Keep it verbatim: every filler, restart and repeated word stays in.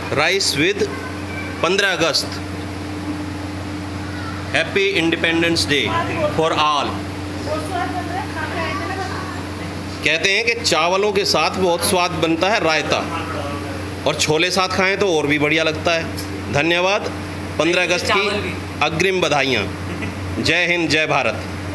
Rice with पंद्रह अगस्त, happy independence day for all. कहते हैं कि चावलों के साथ बहुत स्वाद बनता है रायता, और छोले साथ खाएं तो और भी बढ़िया लगता है। धन्यवाद। पंद्रह अगस्त की अग्रिम बधाइयाँ। जय हिंद, जय भारत।